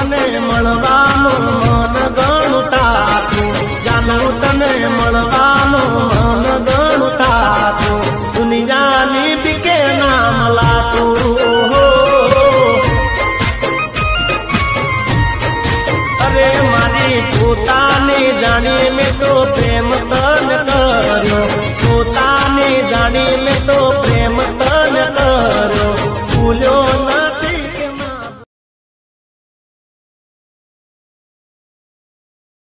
તને મળવાનું મન ગણું તાતું, જાનું તને મળવાનું મન ગણું તાતું, દુનિયાની બીકે નામ લાતું. અરે મારી પોતાની જાણી મેં તો પ્રેમ તને કર્યો, પોતાની જાણી મેં તો